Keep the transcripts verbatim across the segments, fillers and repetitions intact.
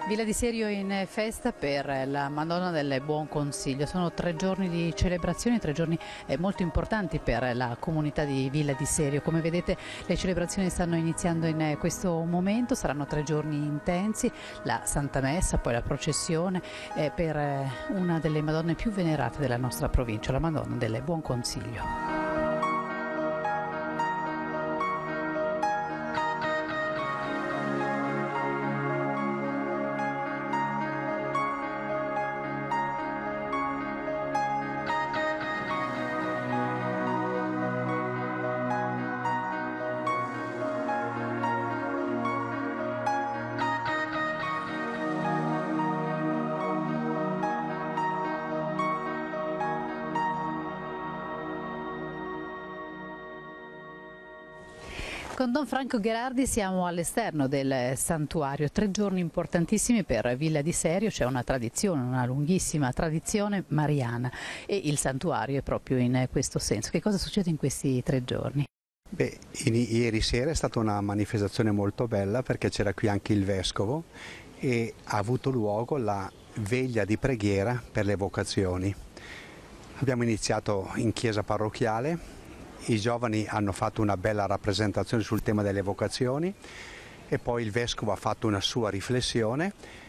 Villa di Serio in festa per la Madonna del Buon Consiglio. Sono tre giorni di celebrazioni, tre giorni eh, molto importanti per la comunità di Villa di Serio. Come vedete le celebrazioni stanno iniziando in eh, questo momento, saranno tre giorni intensi, la Santa Messa, poi la processione eh, per eh, una delle Madonne più venerate della nostra provincia, la Madonna del Buon Consiglio. Con Don Franco Gherardi siamo all'esterno del santuario, tre giorni importantissimi per Villa di Serio, c'è una tradizione, una lunghissima tradizione mariana e il santuario è proprio in questo senso. Che cosa succede in questi tre giorni? Beh, in, ieri sera è stata una manifestazione molto bella perché c'era qui anche il Vescovo e ha avuto luogo la veglia di preghiera per le vocazioni. Abbiamo iniziato in chiesa parrocchiale. I giovani hanno fatto una bella rappresentazione sul tema delle vocazioni e poi il Vescovo ha fatto una sua riflessione,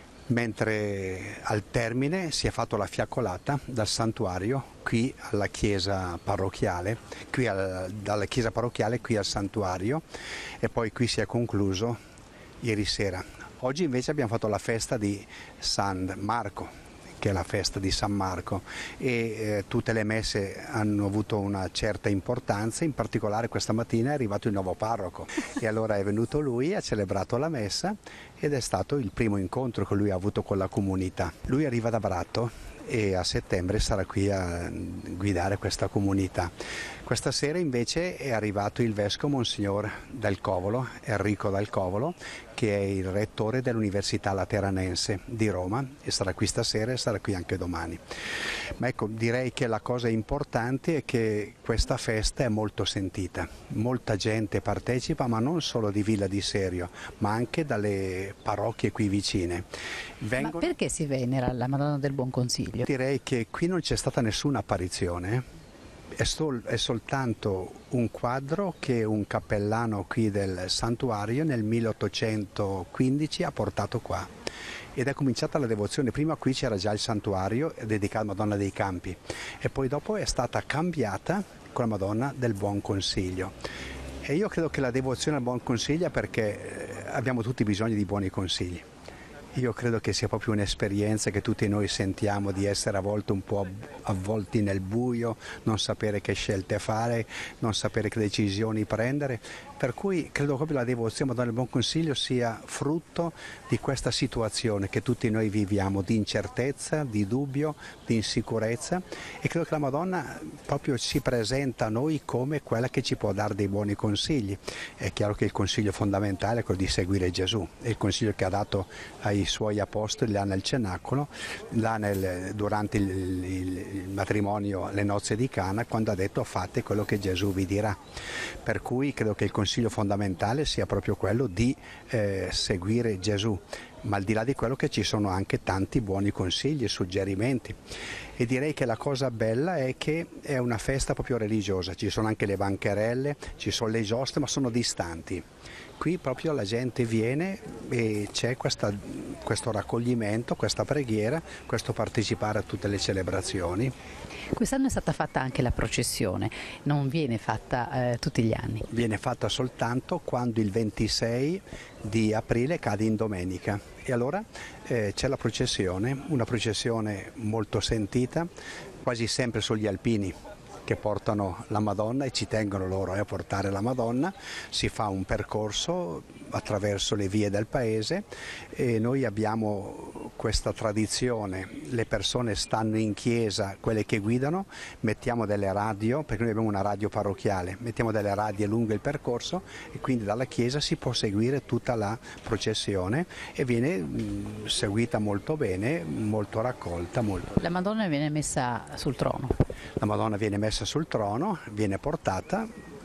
mentre al termine si è fatto la fiaccolata dal santuario qui alla chiesa parrocchiale, qui al, dalla chiesa parrocchiale qui al santuario, e poi qui si è concluso ieri sera. Oggi invece abbiamo fatto la festa di San Marco, che è la festa di San Marco, e eh, tutte le messe hanno avuto una certa importanza, in particolare questa mattina è arrivato il nuovo parroco e allora è venuto lui, ha celebrato la messa ed è stato il primo incontro che lui ha avuto con la comunità. Lui arriva da Brato e a settembre sarà qui a guidare questa comunità. Questa sera invece è arrivato il Vescovo Monsignor Dal Covolo, Enrico Dal Covolo, che è il rettore dell'Università Lateranense di Roma e sarà qui stasera e sarà qui anche domani. Ma ecco, direi che la cosa importante è che questa festa è molto sentita, molta gente partecipa, ma non solo di Villa di Serio, ma anche dalle parrocchie qui vicine. Vengono... Ma perché si venera la Madonna del Buon Consiglio? Direi che qui non c'è stata nessuna apparizione. È, sol, è soltanto un quadro che un cappellano qui del santuario nel milleottocentoquindici ha portato qua ed è cominciata la devozione. Prima qui c'era già il santuario dedicato alla Madonna dei Campi e poi dopo è stata cambiata con la Madonna del Buon Consiglio. E io credo che la devozione al Buon Consiglio è perché abbiamo tutti bisogno di buoni consigli. Io credo che sia proprio un'esperienza che tutti noi sentiamo di essere a volte un po' avvolti nel buio, non sapere che scelte fare, non sapere che decisioni prendere, per cui credo proprio la devozione Madonna del Buon Consiglio sia frutto di questa situazione che tutti noi viviamo, di incertezza, di dubbio, di insicurezza, e credo che la Madonna proprio si presenta a noi come quella che ci può dare dei buoni consigli. È chiaro che il consiglio fondamentale è quello di seguire Gesù, è il consiglio che ha dato ai suoi apostoli là nel cenacolo, là nel, durante il, il, il matrimonio, le nozze di Cana, quando ha detto fate quello che Gesù vi dirà. Per cui credo che il consiglio fondamentale sia proprio quello di eh, seguire Gesù, ma al di là di quello che ci sono anche tanti buoni consigli e suggerimenti. E direi che la cosa bella è che è una festa proprio religiosa, ci sono anche le bancherelle, ci sono le giostre, ma sono distanti. Qui proprio la gente viene e c'è questa, questo raccoglimento, questa preghiera, questo partecipare a tutte le celebrazioni. Quest'anno è stata fatta anche la processione, non viene fatta eh, tutti gli anni. Viene fatta soltanto quando il ventisei di aprile cade in domenica e allora eh, c'è la processione, una processione molto sentita, quasi sempre sugli alpini, che portano la Madonna e ci tengono loro a portare la Madonna. Si fa un percorso attraverso le vie del paese e noi abbiamo questa tradizione, le persone stanno in chiesa, quelle che guidano, mettiamo delle radio, perché noi abbiamo una radio parrocchiale, mettiamo delle radio lungo il percorso e quindi dalla chiesa si può seguire tutta la processione e viene mh, seguita molto bene, molto raccolta. Molto. La Madonna viene messa sul trono? La Madonna viene messa sul trono, viene portata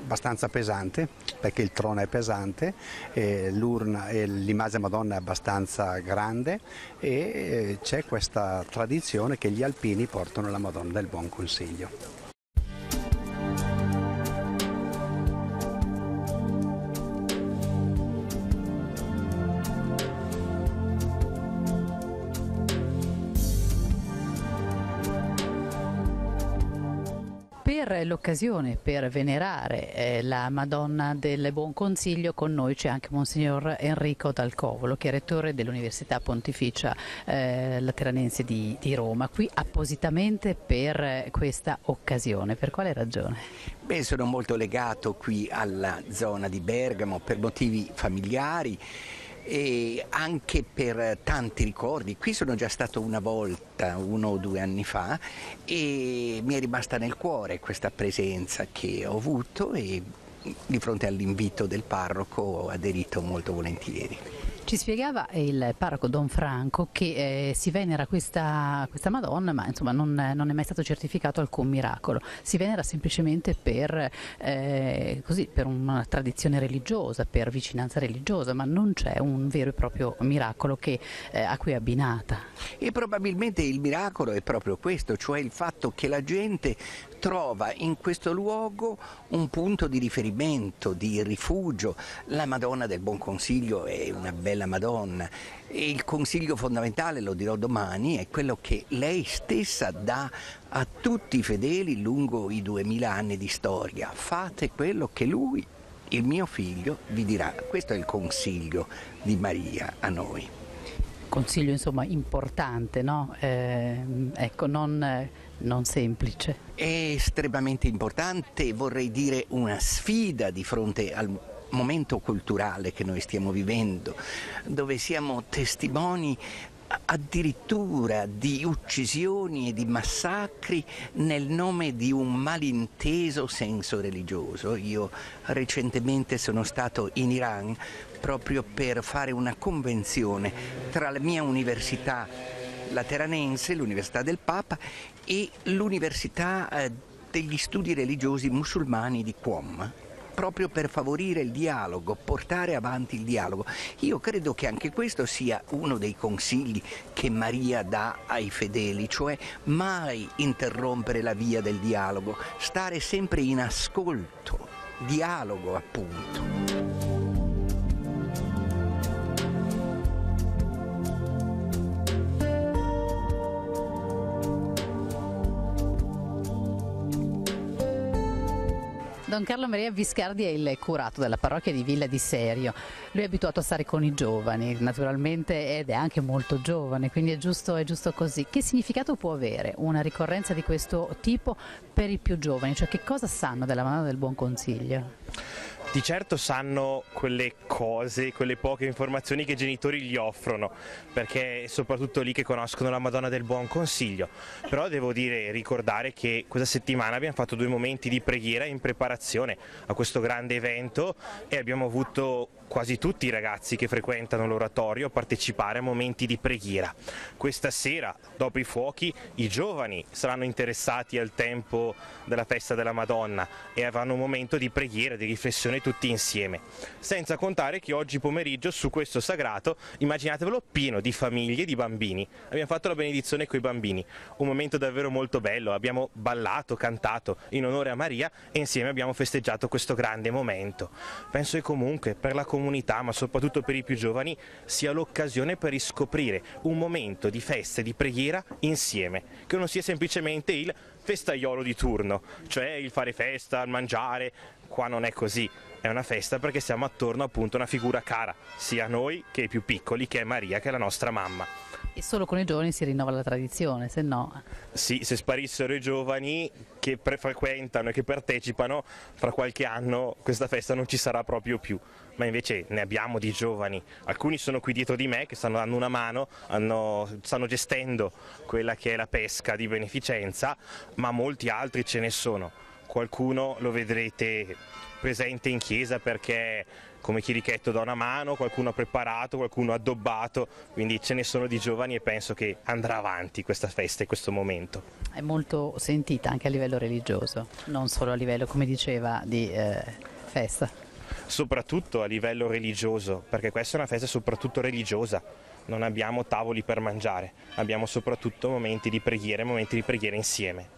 abbastanza pesante, perché il trono è pesante, e l'urna e l'immagine Madonna è abbastanza grande, e c'è questa tradizione che gli alpini portano la Madonna del Buon Consiglio. Per l'occasione, per venerare eh, la Madonna del Buon Consiglio, con noi c'è anche Monsignor Enrico Dal Covolo, che è rettore dell'Università Pontificia eh, Lateranense di, di Roma, qui appositamente per questa occasione. Per quale ragione? Beh, sono molto legato qui alla zona di Bergamo per motivi familiari e anche per tanti ricordi. Qui sono già stato una volta, uno o due anni fa, e mi è rimasta nel cuore questa presenza che ho avuto, e di fronte all'invito del parroco ho aderito molto volentieri. Ci spiegava il parroco Don Franco che eh, si venera questa, questa Madonna, ma insomma non, non è mai stato certificato alcun miracolo, si venera semplicemente per, eh, così, per una tradizione religiosa, per vicinanza religiosa, ma non c'è un vero e proprio miracolo che, eh, a cui è abbinata. E probabilmente il miracolo è proprio questo, cioè il fatto che la gente trova in questo luogo un punto di riferimento, di rifugio. La Madonna del Buon Consiglio è una bella Madonna, e il consiglio fondamentale, lo dirò domani, è quello che lei stessa dà a tutti i fedeli lungo i duemila anni di storia: fate quello che lui, il mio figlio, vi dirà. Questo è il consiglio di Maria a noi. Consiglio insomma importante, no? Eh, ecco, non, non semplice. È estremamente importante, vorrei dire una sfida di fronte al momento culturale che noi stiamo vivendo, dove siamo testimoni addirittura di uccisioni e di massacri nel nome di un malinteso senso religioso. Io recentemente sono stato in Iran proprio per fare una convenzione tra la mia università lateranense, l'Università del Papa, e l'Università degli Studi Religiosi Musulmani di Qom, proprio per favorire il dialogo, portare avanti il dialogo. Io credo che anche questo sia uno dei consigli che Maria dà ai fedeli, cioè mai interrompere la via del dialogo, stare sempre in ascolto, dialogo appunto. Don Carlo Maria Viscardi è il curato della parrocchia di Villa di Serio. Lui è abituato a stare con i giovani, naturalmente, ed è anche molto giovane, quindi è giusto, è giusto così. Che significato può avere una ricorrenza di questo tipo per i più giovani? Cioè, che cosa sanno della Madonna del Buon Consiglio? Di certo sanno quelle cose, quelle poche informazioni che i genitori gli offrono, perché è soprattutto lì che conoscono la Madonna del Buon Consiglio. Però devo dire, ricordare che questa settimana abbiamo fatto due momenti di preghiera in preparazione a questo grande evento, e abbiamo avuto quasi tutti i ragazzi che frequentano l'oratorio a partecipare a momenti di preghiera. Questa sera, dopo i fuochi, i giovani saranno interessati al tempo della festa della Madonna e avranno un momento di preghiera, di riflessione tutti insieme. Senza contare che oggi pomeriggio su questo sagrato, immaginatevelo, pieno di famiglie e di bambini. Abbiamo fatto la benedizione con i bambini, un momento davvero molto bello, abbiamo ballato, cantato in onore a Maria e insieme abbiamo festeggiato questo grande momento. Penso che comunque per la comunità, ma soprattutto per i più giovani, sia l'occasione per riscoprire un momento di festa e di preghiera insieme, che non sia semplicemente il festaiolo di turno, cioè il fare festa, il mangiare. Qua non è così, è una festa perché siamo attorno appunto a una figura cara, sia a noi che ai più piccoli, che è Maria, che è la nostra mamma. E solo con i giovani si rinnova la tradizione, se no... Sì, se sparissero i giovani che frequentano e che partecipano, fra qualche anno questa festa non ci sarà proprio più. Ma invece ne abbiamo di giovani, alcuni sono qui dietro di me che stanno dando una mano, hanno, stanno gestendo quella che è la pesca di beneficenza, ma molti altri ce ne sono. qualcuno lo vedrete presente in chiesa perché come chierichetto da una mano, qualcuno ha preparato, qualcuno ha addobbato, quindi ce ne sono di giovani e penso che andrà avanti questa festa e questo momento. È molto sentita anche a livello religioso, non solo a livello, come diceva, di eh, festa. Soprattutto a livello religioso, perché questa è una festa soprattutto religiosa. Non abbiamo tavoli per mangiare, abbiamo soprattutto momenti di preghiera e momenti di preghiera insieme.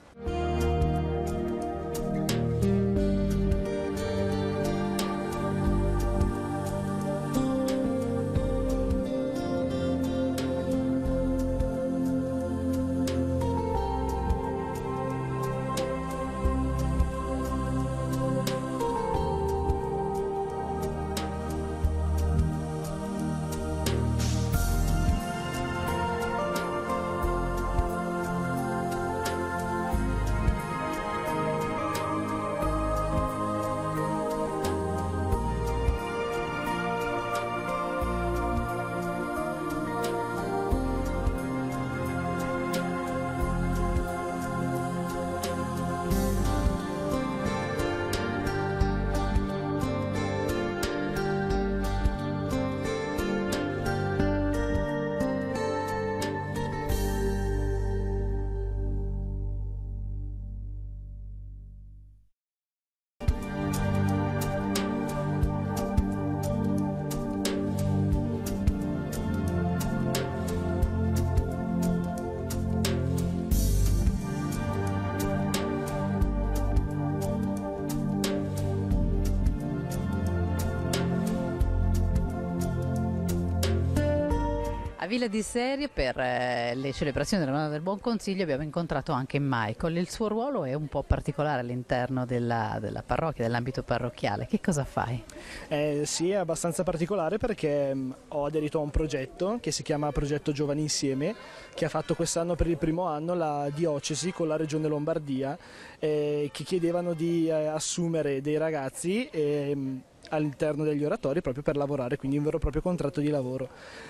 A Villa di Serio per eh, le celebrazioni della Madonna del Buon Consiglio abbiamo incontrato anche Michael. Il suo ruolo è un po' particolare all'interno della, della parrocchia, dell'ambito parrocchiale. Che cosa fai? Eh, sì, è abbastanza particolare perché mh, ho aderito a un progetto che si chiama Progetto Giovani Insieme, che ha fatto quest'anno per il primo anno la diocesi con la regione Lombardia, eh, che chiedevano di eh, assumere dei ragazzi eh, mh, all'interno degli oratori proprio per lavorare, quindi un vero e proprio contratto di lavoro.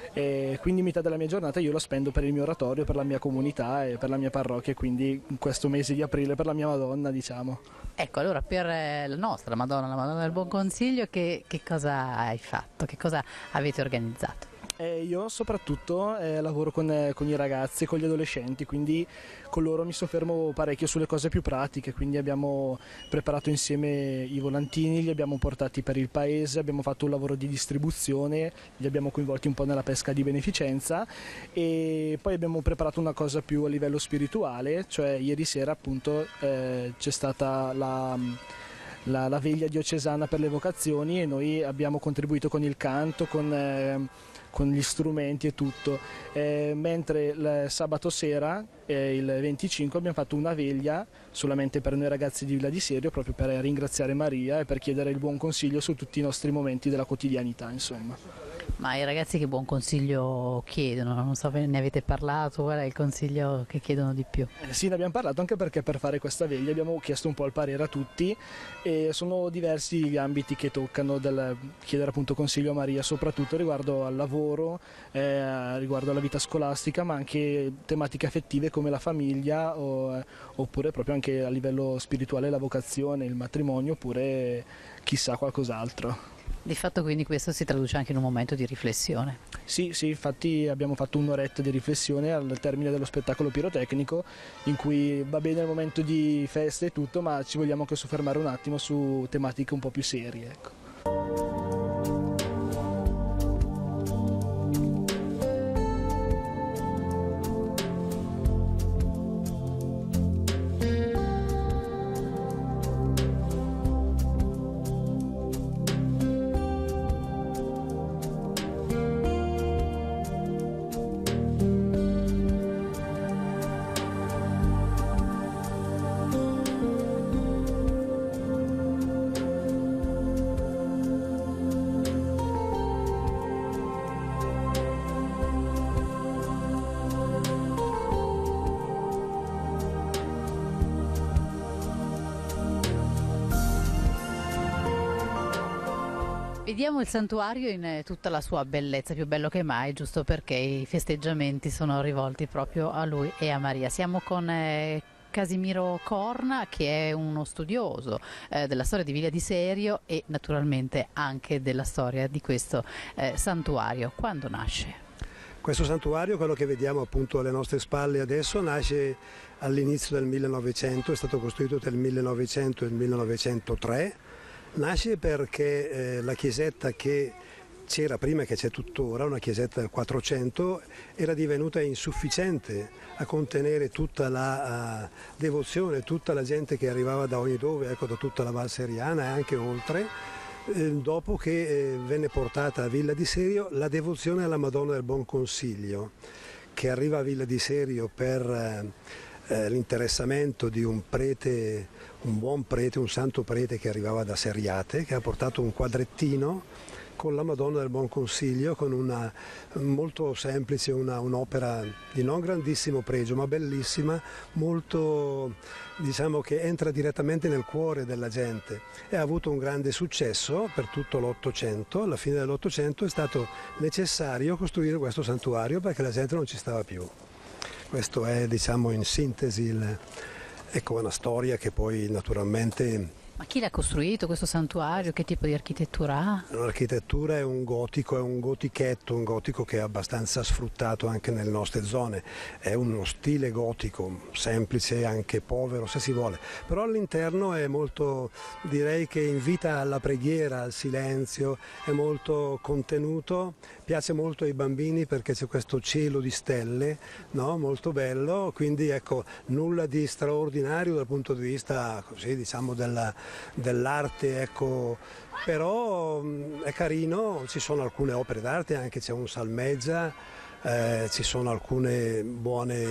E quindi metà della mia giornata io lo spendo per il mio oratorio, per la mia comunità e per la mia parrocchia, quindi in questo mese di aprile per la mia Madonna, diciamo. Ecco, allora per la nostra Madonna, la Madonna del Buon Consiglio, che, che cosa hai fatto? Che cosa avete organizzato? Eh, io soprattutto eh, lavoro con, eh, con i ragazzi, con gli adolescenti, quindi con loro mi soffermo parecchio sulle cose più pratiche, quindi abbiamo preparato insieme i volantini, li abbiamo portati per il paese, abbiamo fatto un lavoro di distribuzione, li abbiamo coinvolti un po' nella pesca di beneficenza e poi abbiamo preparato una cosa più a livello spirituale, cioè ieri sera appunto eh, c'è stata la... La, la veglia diocesana per le vocazioni e noi abbiamo contribuito con il canto, con, eh, con gli strumenti e tutto, eh, mentre il sabato sera, eh, il venticinque, abbiamo fatto una veglia solamente per noi ragazzi di Villa di Serio, proprio per ringraziare Maria e per chiedere il buon consiglio su tutti i nostri momenti della quotidianità, insomma. Ma i ragazzi che buon consiglio chiedono? Non so, ne avete parlato? Qual è il consiglio che chiedono di più? Eh sì, ne abbiamo parlato anche perché per fare questa veglia abbiamo chiesto un po' il parere a tutti e sono diversi gli ambiti che toccano del chiedere appunto consiglio a Maria, soprattutto riguardo al lavoro, eh, riguardo alla vita scolastica, ma anche tematiche affettive come la famiglia o, eh, oppure proprio anche a livello spirituale la vocazione, il matrimonio oppure chissà qualcos'altro. Di fatto quindi questo si traduce anche in un momento di riflessione. Sì, sì, infatti abbiamo fatto un'oretta di riflessione al termine dello spettacolo pirotecnico in cui va bene il momento di festa e tutto, ma ci vogliamo anche soffermare un attimo su tematiche un po' più serie, ecco. Vediamo il santuario in tutta la sua bellezza, più bello che mai, giusto perché i festeggiamenti sono rivolti proprio a lui e a Maria. Siamo con eh, Casimiro Corna, che è uno studioso eh, della storia di Villa di Serio e naturalmente anche della storia di questo eh, santuario. Quando nasce? Questo santuario, quello che vediamo appunto alle nostre spalle adesso, nasce all'inizio del millenovecento, è stato costruito tra il millenovecento e il millenovecentotre. Nasce perché eh, la chiesetta che c'era prima e che c'è tuttora, una chiesetta del quattrocento, era divenuta insufficiente a contenere tutta la uh, devozione, tutta la gente che arrivava da ogni dove, ecco, da tutta la Val Seriana e anche oltre, eh, dopo che eh, venne portata a Villa di Serio la devozione alla Madonna del Buon Consiglio, che arriva a Villa di Serio per eh, eh, l'interessamento di un prete, un buon prete, un santo prete che arrivava da Seriate, che ha portato un quadrettino con la Madonna del Buon Consiglio, con una molto semplice, una, un'opera di non grandissimo pregio ma bellissima, molto, diciamo, che entra direttamente nel cuore della gente, e ha avuto un grande successo per tutto l'Ottocento. Alla fine dell'Ottocento è stato necessario costruire questo santuario perché la gente non ci stava più. Questo è, diciamo, in sintesi il, ecco, una storia che poi naturalmente... Ma chi l'ha costruito questo santuario? Che tipo di architettura ha? L'architettura è un gotico, è un gotichetto, un gotico che è abbastanza sfruttato anche nelle nostre zone. È uno stile gotico, semplice, anche povero se si vuole, però all'interno è molto, direi che invita alla preghiera, al silenzio, è molto contenuto, piace molto ai bambini perché c'è questo cielo di stelle, no? Molto bello, quindi ecco, nulla di straordinario dal punto di vista, così, diciamo, della dell'arte, ecco, però è carino, ci sono alcune opere d'arte, anche c'è un salmeggia, eh, ci sono alcune buone,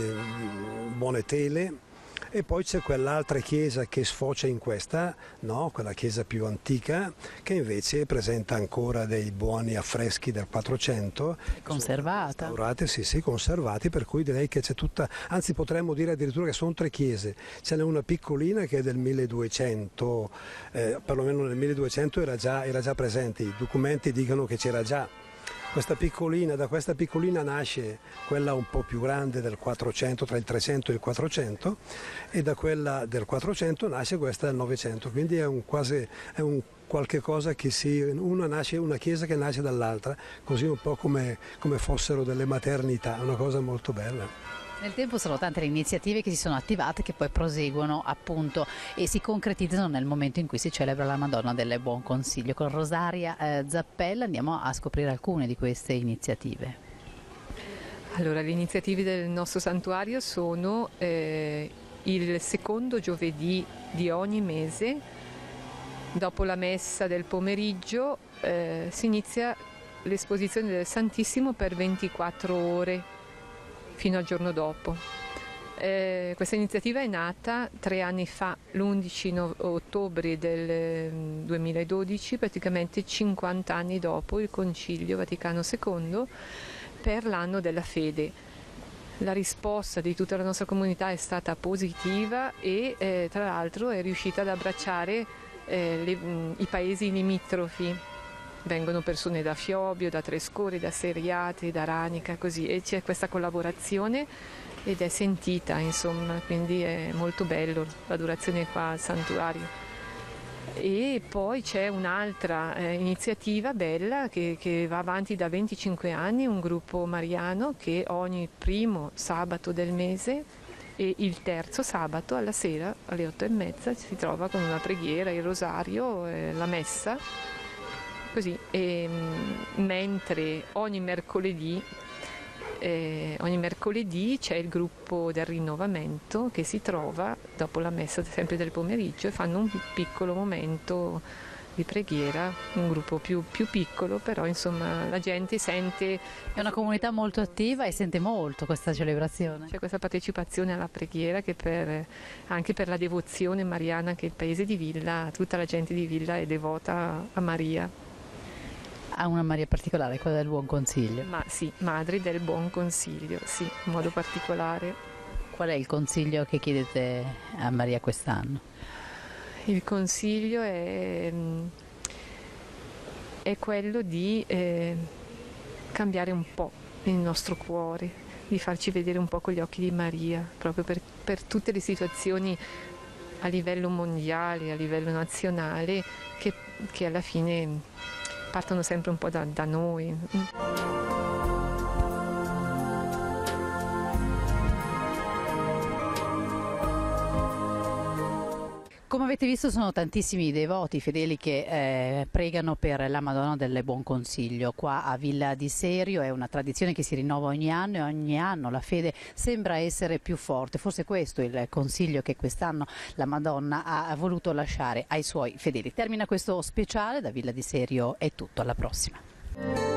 buone tele, e poi c'è quell'altra chiesa che sfocia in questa, no? Quella chiesa più antica, che invece presenta ancora dei buoni affreschi del quattrocento. Conservata. Restaurate, sì, sì, conservati, per cui direi che c'è tutta, anzi potremmo dire addirittura che sono tre chiese. Ce n'è una piccolina che è del milleduecento, eh, perlomeno nel milleduecento era già, era già presente, i documenti dicono che c'era già. Questa piccolina, da questa piccolina nasce quella un po' più grande del quattrocento, tra il trecento e il quattrocento, e da quella del quattrocento nasce questa del novecento, quindi è un quasi è un qualche cosa che si, una, nasce, una chiesa che nasce dall'altra, così un po' come, come fossero delle maternità, una cosa molto bella. Nel tempo sono tante le iniziative che si sono attivate, che poi proseguono appunto e si concretizzano nel momento in cui si celebra la Madonna del Buon Consiglio. Con Rosaria eh, Zappella andiamo a scoprire alcune di queste iniziative. Allora, le iniziative del nostro santuario sono eh, il secondo giovedì di ogni mese, dopo la messa del pomeriggio, eh, si inizia l'esposizione del Santissimo per ventiquattro ore. Fino al giorno dopo. Eh, questa iniziativa è nata tre anni fa, l'undici ottobre del duemiladodici, praticamente cinquanta anni dopo il Concilio Vaticano secondo, per l'anno della fede. La risposta di tutta la nostra comunità è stata positiva e eh, tra l'altro è riuscita ad abbracciare eh, le, mh, i paesi limitrofi. Vengono persone da Fiobbio, da Trescore, da Seriate, da Ranica, così, e c'è questa collaborazione ed è sentita, insomma, quindi è molto bello l'adorazione qua al santuario. E poi c'è un'altra eh, iniziativa bella che, che va avanti da venticinque anni, un gruppo mariano che ogni primo sabato del mese e il terzo sabato alla sera alle otto e mezza si trova con una preghiera, il rosario, eh, la messa. Così, e, mentre ogni mercoledì, eh, ogni mercoledì c'è il gruppo del rinnovamento che si trova dopo la messa sempre del pomeriggio e fanno un piccolo momento di preghiera, un gruppo più, più piccolo, però insomma la gente sente... È una comunità molto attiva e sente molto questa celebrazione. C'è questa partecipazione alla preghiera che per, anche per la devozione mariana, che il paese di Villa, tutta la gente di Villa è devota a Maria. Ha una Maria particolare, quella del Buon Consiglio? Ma sì, Madre del Buon Consiglio, sì, in modo particolare. Qual è il consiglio che chiedete a Maria quest'anno? Il consiglio è, è quello di eh, cambiare un po' il nostro cuore, di farci vedere un po' con gli occhi di Maria, proprio per per tutte le situazioni a livello mondiale, a livello nazionale, che, che alla fine partono sempre un po' da, da noi. Come avete visto sono tantissimi i devoti, i fedeli che eh, pregano per la Madonna del Buon Consiglio. Qua a Villa di Serio è una tradizione che si rinnova ogni anno e ogni anno la fede sembra essere più forte. Forse questo è il consiglio che quest'anno la Madonna ha voluto lasciare ai suoi fedeli. Termina questo speciale, da Villa di Serio è tutto, alla prossima.